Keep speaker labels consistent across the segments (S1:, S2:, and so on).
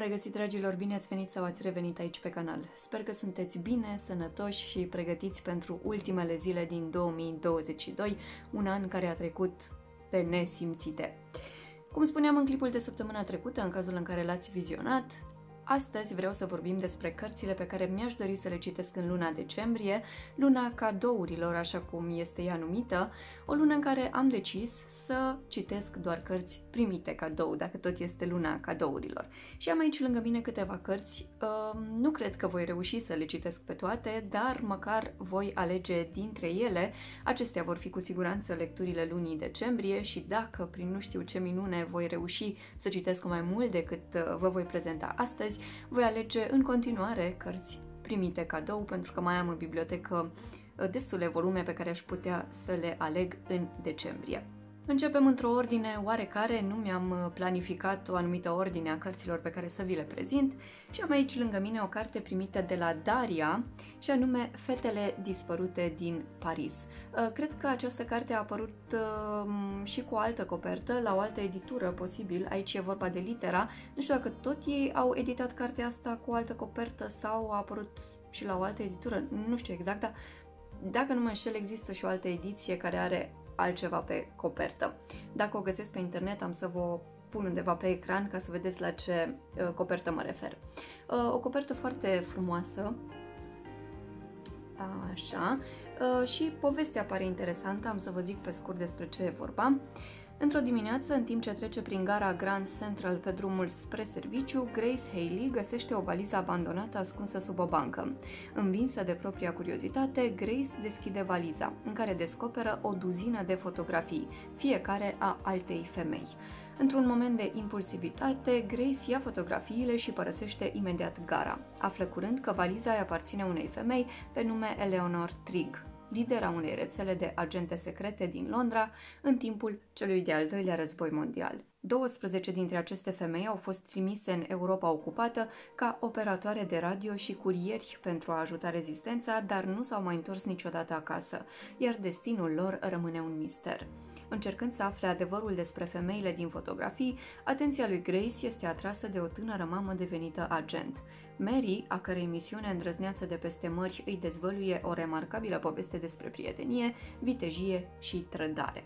S1: regăsit, dragilor, bine ați venit sau ați revenit aici pe canal. Sper că sunteți bine, sănătoși și pregătiți pentru ultimele zile din 2022, un an care a trecut pe nesimțite. Cum spuneam în clipul de săptămâna trecută, în cazul în care l-ați vizionat, astăzi vreau să vorbim despre cărțile pe care mi-aș dori să le citesc în luna decembrie, luna cadourilor, așa cum este ea numită, o lună în care am decis să citesc doar cărți primite cadou, dacă tot este luna cadourilor. Și am aici lângă mine câteva cărți, nu cred că voi reuși să le citesc pe toate, dar măcar voi alege dintre ele. Acestea vor fi cu siguranță lecturile lunii decembrie și dacă, prin nu știu ce minune, voi reuși să citesc mai mult decât vă voi prezenta astăzi, voi alege în continuare cărți primite cadou, pentru că mai am în bibliotecă destule volume pe care aș putea să le aleg în decembrie. Începem într-o ordine oarecare, nu mi-am planificat o anumită ordine a cărților pe care să vi le prezint și am aici lângă mine o carte primită de la Daria și anume Fetele dispărute din Paris. Cred că această carte a apărut și cu o altă copertă, la o altă editură posibil, aici e vorba de Litera, nu știu dacă tot ei au editat cartea asta cu o altă copertă sau a apărut și la o altă editură, nu știu exact, dar dacă nu mă înșel există și o altă ediție care are altceva pe copertă. Dacă o găsesc pe internet am să vă pun undeva pe ecran ca să vedeți la ce copertă mă refer. O copertă foarte frumoasă, așa, și povestea pare interesantă, am să vă zic pe scurt despre ce e vorba. Într-o dimineață, în timp ce trece prin gara Grand Central pe drumul spre serviciu, Grace Haley găsește o valiză abandonată ascunsă sub o bancă. Învinsă de propria curiozitate, Grace deschide valiza, în care descoperă o duzină de fotografii, fiecare a altei femei. Într-un moment de impulsivitate, Grace ia fotografiile și părăsește imediat gara. Află curând că valiza îi aparține unei femei pe nume Eleanor Trigg, lidera unei rețele de agente secrete din Londra în timpul celui de-al doilea război mondial. 12 dintre aceste femei au fost trimise în Europa ocupată ca operatoare de radio și curieri pentru a ajuta rezistența, dar nu s-au mai întors niciodată acasă, iar destinul lor rămâne un mister. Încercând să afle adevărul despre femeile din fotografii, atenția lui Grace este atrasă de o tânără mamă devenită agent. Mary, a cărei misiune îndrăzneață de peste mări îi dezvăluie o remarcabilă poveste despre prietenie, vitejie și trădare.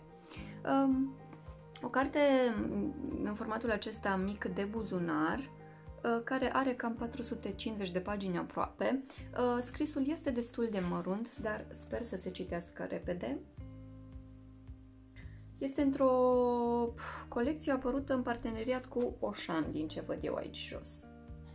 S1: O carte în formatul acesta mic de buzunar, care are cam 450 de pagini aproape. Scrisul este destul de mărunt, dar sper să se citească repede. Este într-o colecție apărută în parteneriat cu Oșan, din ce văd eu aici jos.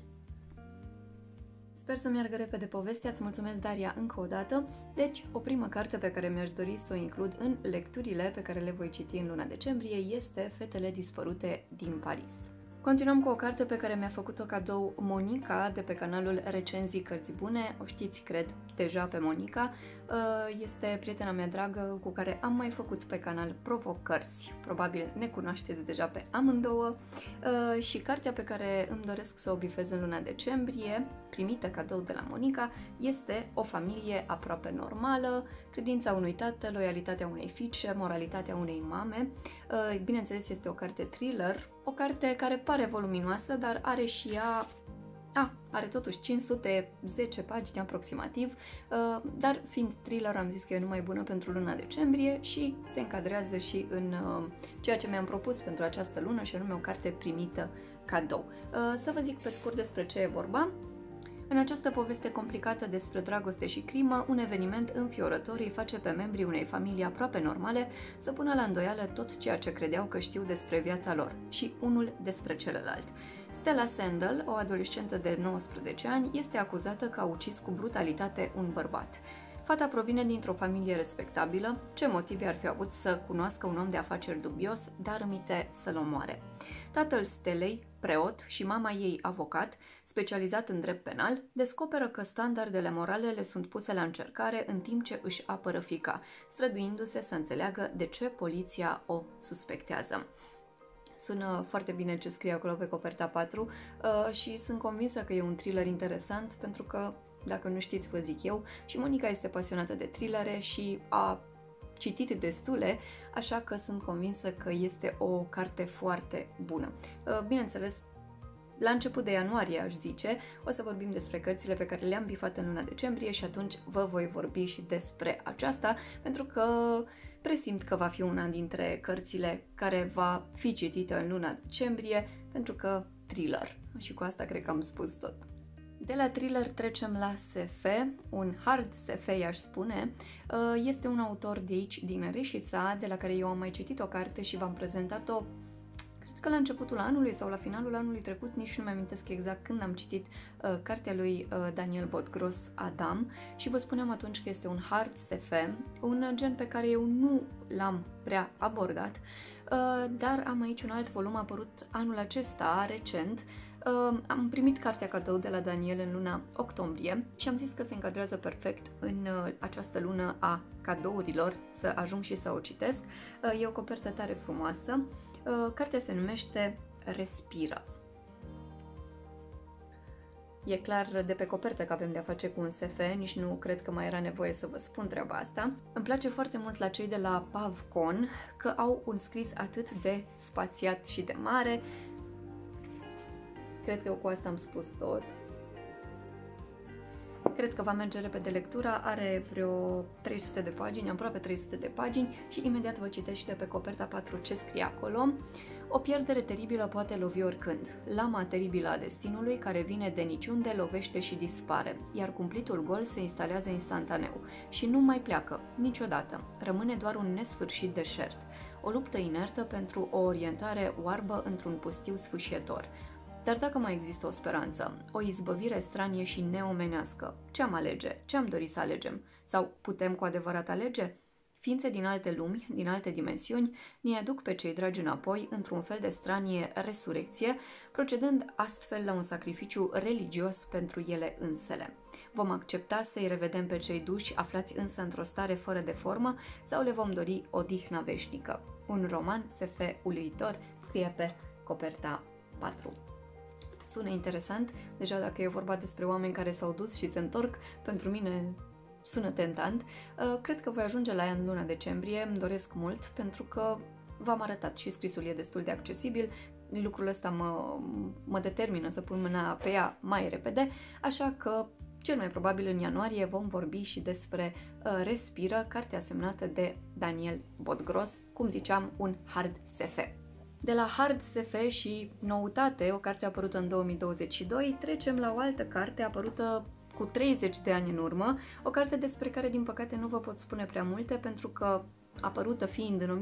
S1: Sper să meargă repede povestea, îți mulțumesc, Daria, încă o dată. Deci, o primă carte pe care mi-aș dori să o includ în lecturile pe care le voi citi în luna decembrie este Fetele dispărute din Paris. Continuăm cu o carte pe care mi-a făcut-o cadou Monica de pe canalul Recenzii Cărți Bune. O știți, cred, deja pe Monica. Este prietena mea dragă cu care am mai făcut pe canal Provoc Cărți. Probabil ne cunoașteți deja pe amândouă. Și cartea pe care îmi doresc să o bifez în luna decembrie, primită cadou de la Monica, este O familie aproape normală, credința unui tată, loialitatea unei fiice, moralitatea unei mame. Bineînțeles, este o carte thriller, o carte care pare voluminoasă, dar are și ea... are totuși 510 pagini aproximativ, dar fiind thriller am zis că e numai bună pentru luna decembrie și se încadrează și în ceea ce mi-am propus pentru această lună și anume o carte primită cadou. Să vă zic pe scurt despre ce e vorba. În această poveste complicată despre dragoste și crimă, un eveniment înfiorător îi face pe membrii unei familii aproape normale să pună la îndoială tot ceea ce credeau că știu despre viața lor și unul despre celălalt. Stella Sandel, o adolescentă de 19 ani, este acuzată că a ucis cu brutalitate un bărbat. Fata provine dintr-o familie respectabilă, ce motive ar fi avut să cunoască un om de afaceri dubios, dar îmite să-l omoare. Tatăl Stelei, preot, și mama ei, avocat, specializat în drept penal, descoperă că standardele morale le sunt puse la încercare în timp ce își apără fiica, străduindu-se să înțeleagă de ce poliția o suspectează. Sună foarte bine ce scrie acolo pe coperta 4 și sunt convinsă că e un thriller interesant pentru că, dacă nu știți, vă zic eu, și Monica este pasionată de thrillere și a citit destule, așa că sunt convinsă că este o carte foarte bună. Bineînțeles, la început de ianuarie, aș zice, o să vorbim despre cărțile pe care le-am bifat în luna decembrie și atunci vă voi vorbi și despre aceasta, pentru că presimt că va fi una dintre cărțile care va fi citită în luna decembrie, pentru că thriller. Și cu asta cred că am spus tot. De la thriller trecem la SF, un hard SF i-aș spune. Este un autor de aici, din Reșița, de la care eu am mai citit o carte și v-am prezentat-o, cred că la începutul anului sau la finalul anului trecut, nici nu mi-amintesc exact când am citit cartea lui Daniel Bodgros, Adam, și vă spuneam atunci că este un hard SF, un gen pe care eu nu l-am prea abordat, dar am aici un alt volum apărut anul acesta, recent. Am primit cartea cadou de la Daniel în luna octombrie și am zis că se încadrează perfect în această lună a cadourilor să ajung și să o citesc. E o copertă tare frumoasă. Cartea se numește Respiră. E clar de pe copertă că avem de-a face cu un SF, nici nu cred că mai era nevoie să vă spun treaba asta. Îmi place foarte mult la cei de la Pavcon că au un scris atât de spațiat și de mare. Cred că eu cu asta am spus tot. Cred că va merge repede lectura, are vreo 300 de pagini, aproape 300 de pagini și imediat vă citesc și de pe coperta 4 ce scrie acolo. O pierdere teribilă poate lovi oricând. Lama teribilă a destinului, care vine de niciunde, lovește și dispare, iar cumplitul gol se instalează instantaneu și nu mai pleacă, niciodată. Rămâne doar un nesfârșit deșert, o luptă inertă pentru o orientare oarbă într-un pustiu sfâșietor. Dar dacă mai există o speranță, o izbăvire stranie și neomenească, ce-am alege? Ce-am dori să alegem? Sau putem cu adevărat alege? Ființe din alte lumi, din alte dimensiuni, ne aduc pe cei dragi înapoi într-un fel de stranie resurecție, procedând astfel la un sacrificiu religios pentru ele însele. Vom accepta să-i revedem pe cei duși, aflați însă într-o stare fără de formă, sau le vom dori odihna veșnică. Un roman SF uluitor scrie pe coperta 4. Sună interesant, deja dacă e vorba despre oameni care s-au dus și se întorc, pentru mine sună tentant. Cred că voi ajunge la ea în luna decembrie, îmi doresc mult, pentru că v-am arătat și scrisul e destul de accesibil, lucrul ăsta mă determină să pun mâna pe ea mai repede, așa că cel mai probabil în ianuarie vom vorbi și despre Respiră, cartea semnată de Daniel Bodgros, cum ziceam, un hard SF. De la hard SF și noutate, o carte apărută în 2022, trecem la o altă carte apărută cu 30 de ani în urmă, o carte despre care din păcate nu vă pot spune prea multe pentru că apărută fiind în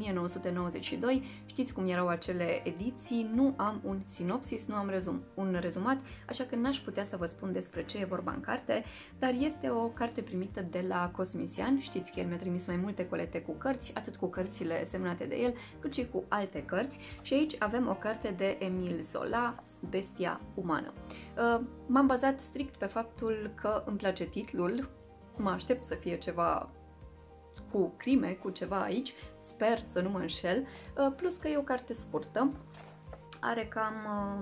S1: 1992, știți cum erau acele ediții, nu am un sinopsis, nu am un rezumat, așa că n-aș putea să vă spun despre ce e vorba în carte, dar este o carte primită de la Cosmisian, știți că el mi-a trimis mai multe colete cu cărți, atât cu cărțile semnate de el, cât și cu alte cărți și aici avem o carte de Emile Zola, Bestia umană. M-am bazat strict pe faptul că îmi place titlul, mă aștept să fie ceva cu crime, cu ceva aici, sper să nu mă înșel, plus că e o carte scurtă, are cam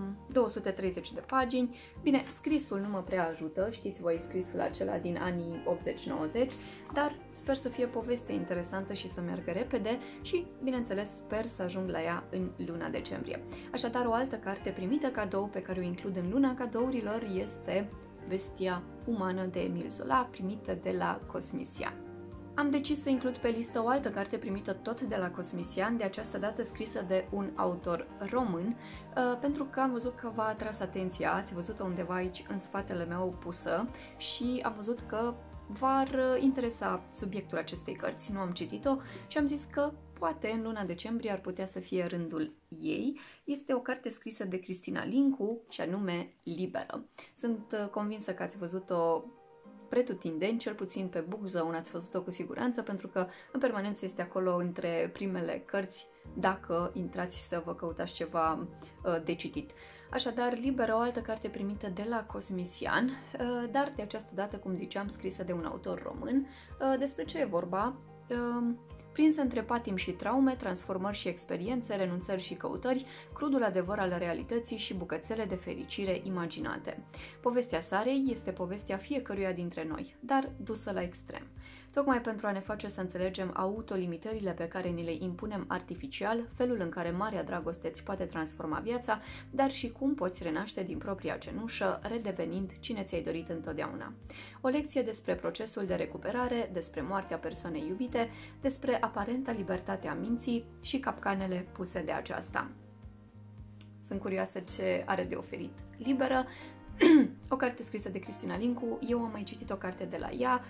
S1: 230 de pagini. Bine, scrisul nu mă prea ajută, știți voi scrisul acela din anii 80-90, dar sper să fie poveste interesantă și să meargă repede și, bineînțeles, sper să ajung la ea în luna decembrie. Așadar, o altă carte primită cadou pe care o includ în luna cadourilor este Bestia umană de Emile Zola, primită de la Cosmisian. Am decis să includ pe listă o altă carte primită tot de la Cosmisian, de această dată scrisă de un autor român, pentru că am văzut că v-a atras atenția, ați văzut-o undeva aici în spatele meu pusă și am văzut că v-ar interesa subiectul acestei cărți, nu am citit-o și am zis că poate în luna decembrie ar putea să fie rândul ei. Este o carte scrisă de Cristina Lincu și anume Liberă. Sunt convinsă că ați văzut-o pretutindeni, cel puțin pe BookZone ați văzut-o cu siguranță, pentru că în permanență este acolo între primele cărți dacă intrați să vă căutați ceva de citit. Așadar, Liberă, o altă carte primită de la Cosmisian, dar de această dată, cum ziceam, scrisă de un autor român. Despre ce e vorba? Prinsă între patim și traume, transformări și experiențe, renunțări și căutări, crudul adevăr al realității și bucățele de fericire imaginate. Povestea Sarei este povestea fiecăruia dintre noi, dar dusă la extrem. tocmai pentru a ne face să înțelegem autolimitările pe care ni le impunem artificial, felul în care marea dragoste îți poate transforma viața, dar și cum poți renaște din propria cenușă, redevenind cine ți-ai dorit întotdeauna. O lecție despre procesul de recuperare, despre moartea persoanei iubite, despre aparenta libertate a minții și capcanele puse de aceasta. Sunt curioasă ce are de oferit Liberă, o carte scrisă de Cristina Lincu. Eu am mai citit o carte de la ea,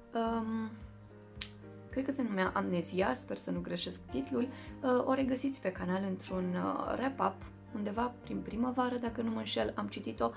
S1: cred că se numea Amnezia, sper să nu greșesc titlul. O regăsiți pe canal într-un wrap-up, undeva prin primăvară, dacă nu mă înșel, am citit-o.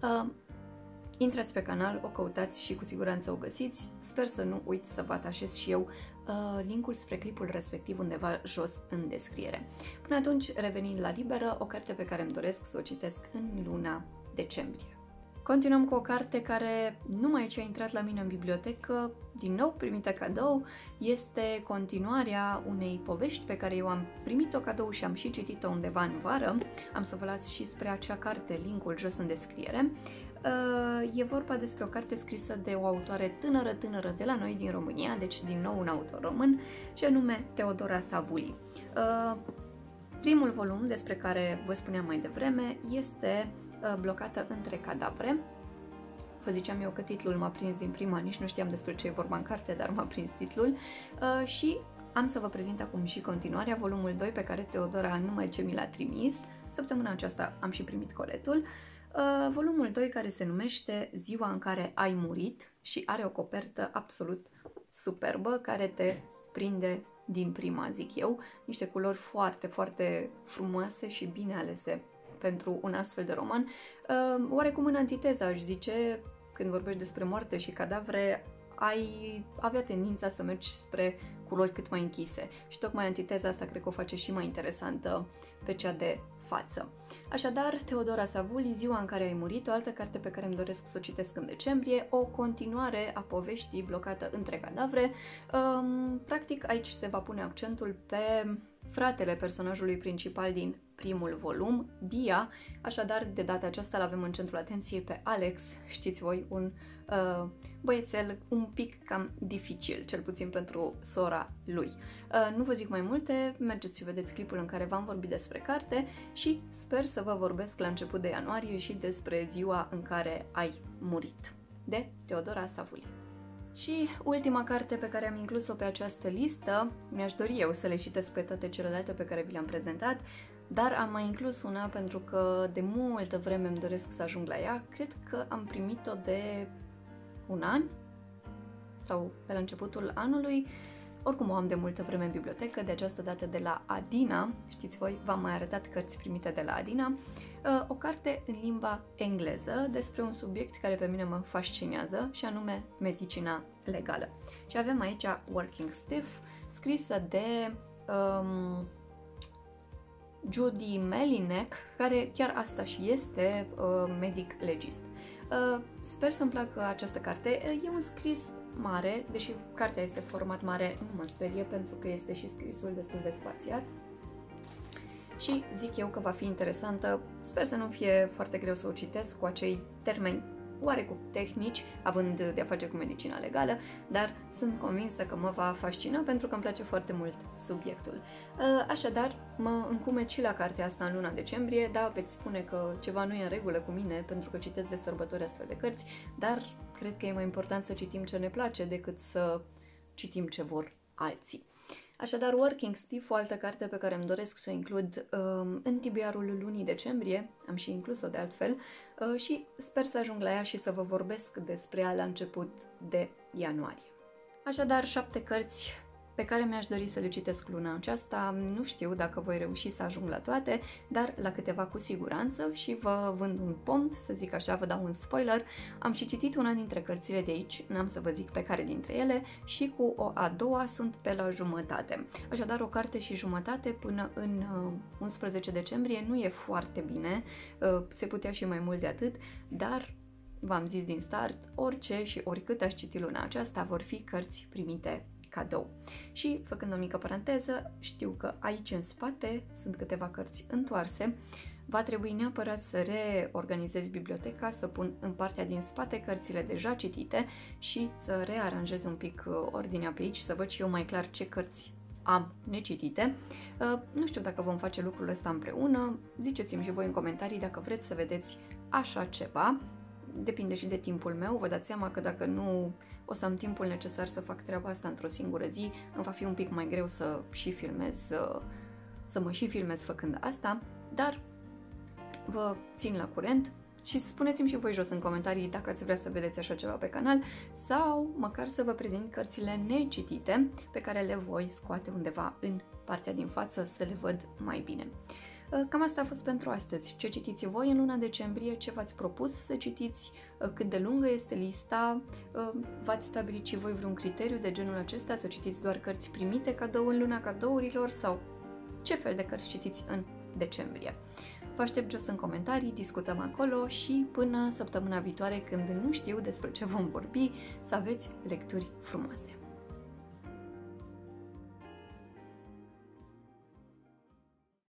S1: Intrați pe canal, o căutați și cu siguranță o găsiți. Sper să nu uit să vă atașez și eu linkul spre clipul respectiv undeva jos în descriere. Până atunci, revenind la Liberă, o carte pe care îmi doresc să o citesc în luna decembrie. Continuăm cu o carte care numai ce a intrat la mine în bibliotecă, din nou primită cadou. Este continuarea unei povești pe care eu am primit-o cadou și am și citit-o undeva în vară. Am să vă las și spre acea carte linkul jos în descriere. E vorba despre o carte scrisă de o autoare tânără de la noi din România, deci din nou un autor român, și anume Teodora Savuli. Primul volum, despre care vă spuneam mai devreme, este Blocată între cadavre. Vă ziceam eu că titlul m-a prins din prima, nici nu știam despre ce e vorba în carte, dar m-a prins titlul și am să vă prezint acum și continuarea, volumul 2, pe care Teodora numai ce mi l-a trimis. Săptămâna aceasta am și primit coletul. Volumul 2, care se numește Ziua în care ai murit și are o copertă absolut superbă care te prinde din prima, zic eu. Niște culori foarte, foarte frumoase și bine alese pentru un astfel de roman. Oarecum în antiteză, aș zice, când vorbești despre moarte și cadavre, ai avea tendința să mergi spre culori cât mai închise. Și tocmai antiteza asta cred că o face și mai interesantă pe cea de față. Așadar, Teodora Savuli, Ziua în care ai murit, o altă carte pe care îmi doresc să o citesc în decembrie, o continuare a poveștii Blocată între cadavre. Practic, aici se va pune accentul pe fratele personajului principal din primul volum, Bia, așadar de data aceasta îl avem în centrul atenției pe Alex, știți voi, un băiețel un pic cam dificil, cel puțin pentru sora lui. Nu vă zic mai multe, mergeți și vedeți clipul în care v-am vorbit despre carte și sper să vă vorbesc la început de ianuarie și despre Ziua în care ai murit, de Teodora Savuli. Și ultima carte pe care am inclus-o pe această listă, mi-aș dori eu să le citesc pe toate celelalte pe care vi le-am prezentat, dar am mai inclus una pentru că de multă vreme îmi doresc să ajung la ea. Cred că am primit-o de un an sau pe la începutul anului. Oricum o am de multă vreme în bibliotecă, de această dată de la Adina. Știți voi, v-am mai arătat cărți primite de la Adina. O carte în limba engleză despre un subiect care pe mine mă fascinează și anume medicina legală. Și avem aici Working Stiff, scrisă de Judy Melinek, care chiar asta și este medic legist. Sper să-mi placă această carte. E un scris mare, deși cartea este format mare, nu mă sperie pentru că este și scrisul destul de spațiat. Și zic eu că va fi interesantă. Sper să nu fie foarte greu să o citesc cu acei termeni oarecum tehnici, având de-a face cu medicina legală, dar sunt convinsă că mă va fascina pentru că îmi place foarte mult subiectul. Așadar, mă încumet și la cartea asta în luna decembrie, da, veți spune că ceva nu e în regulă cu mine pentru că citesc de sărbători astfel de cărți, dar cred că e mai important să citim ce ne place decât să citim ce vor alții. Așadar, Working Stiff, o altă carte pe care îmi doresc să o includ în tibiarul lunii decembrie, am și inclus-o de altfel, și sper să ajung la ea și să vă vorbesc despre ea la început de ianuarie. Așadar, 7 cărți pe care mi-aș dori să le citesc luna aceasta. Nu știu dacă voi reuși să ajung la toate, dar la câteva cu siguranță și vă vând un pont, să zic așa, vă dau un spoiler. Am și citit una dintre cărțile de aici, n-am să vă zic pe care dintre ele, și cu o a doua sunt pe la jumătate. Așadar, o carte și jumătate până în 11 decembrie nu e foarte bine, se putea și mai mult de atât, dar v-am zis din start, orice și oricât aș citi luna aceasta vor fi cărți primite cadou. Și, făcând o mică paranteză, știu că aici în spate sunt câteva cărți întoarse. Va trebui neapărat să reorganizez biblioteca, să pun în partea din spate cărțile deja citite și să rearanjez un pic ordinea pe aici, să văd și eu mai clar ce cărți am necitite. Nu știu dacă vom face lucrul ăsta împreună, ziceți-mi și voi în comentarii dacă vreți să vedeți așa ceva. Depinde și de timpul meu, vă dați seama că dacă nu o să am timpul necesar să fac treaba asta într-o singură zi, îmi va fi un pic mai greu să și filmez, să mă și filmez făcând asta, dar vă țin la curent și spuneți-mi și voi jos în comentarii dacă ați vrea să vedeți așa ceva pe canal sau măcar să vă prezint cărțile necitite pe care le voi scoate undeva în partea din față să le văd mai bine. Cam asta a fost pentru astăzi. Ce citiți voi în luna decembrie, ce v-ați propus să citiți, cât de lungă este lista, v-ați stabilit și voi vreun criteriu de genul acesta, să citiți doar cărți primite cadou în luna cadourilor sau ce fel de cărți citiți în decembrie. Vă aștept jos în comentarii, discutăm acolo și până săptămâna viitoare, când nu știu despre ce vom vorbi, să aveți lecturi frumoase!